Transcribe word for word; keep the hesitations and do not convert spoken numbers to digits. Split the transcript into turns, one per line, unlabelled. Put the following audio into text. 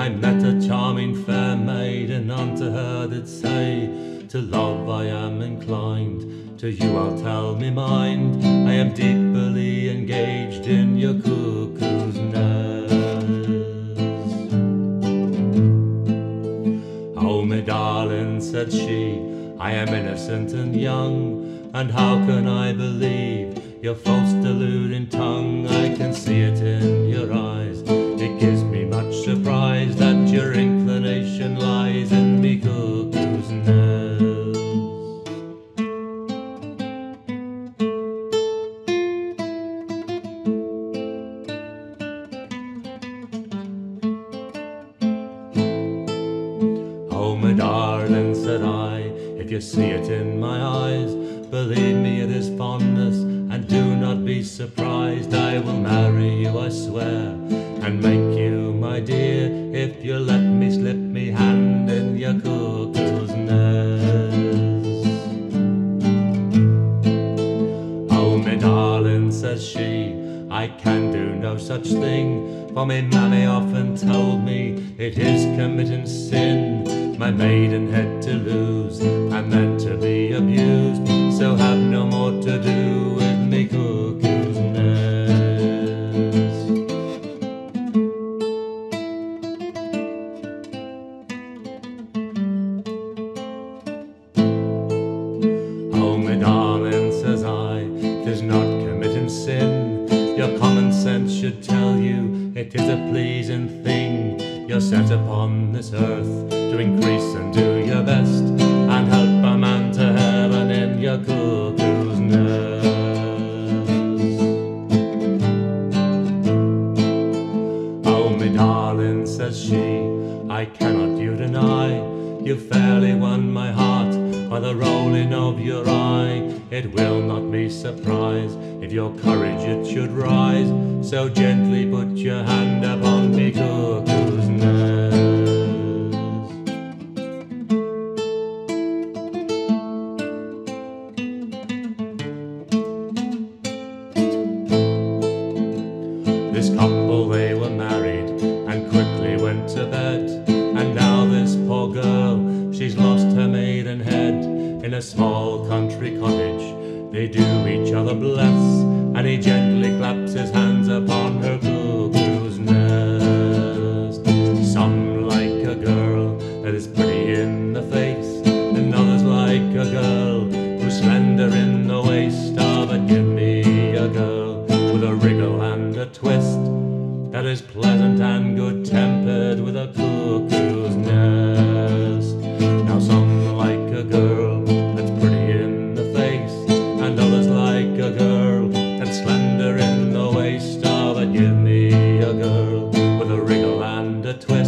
I met a charming fair maiden, unto her did say, to love I am inclined, to you I'll tell me mind, I am deeply engaged in your cuckoo's nest. Oh, my darling, said she, I am innocent and young, and how can I believe your false deluding tongue? I can see it in your eyes, it gives me much surprise that your inclination lies in me cuckoo's nest. Oh, my darling, said I, if you see it in my eyes, believe me it is fondness, and do not be surprised. I will marry you, I swear, and make you my dear, if you let me slip me hand in your cuckoo's nest. Oh, my darling, says she, I can do no such thing, for me mammy often told me it is committing sin, my maidenhead to lose, and then to be abused, so have no more to do with me cuckoo's nest. Oh, my darling, says I, 'tis not committing sin, your common sense should tell you it is a pleasing thing. You're set upon this earth to increase and do your best, and help a man to heaven in your cuckoo's nest. Oh, my darling, says she, I cannot you deny, you fairly won my heart by the rolling of your eye. It will not be surprise if your courage it should rise, so gently put your hand upon me cuckoo's nest. This couple, they were married and quickly went to bed, and now this poor girl, she's lost her maidenhead. In a small country cottage they do each other bless, and he gently claps his hands upon her cuckoo's nest. Some like a girl that is pretty in the face, and others like a girl who's slender in the waist. Ah, but give me a girl with a wriggle and a twist, that is pleasant and good-tempered with a cuckoo's nest. Now some like a girl that's pretty in the face, and others like a girl that's slender in the waist. Ah, but give me a girl with a wriggle and a twist,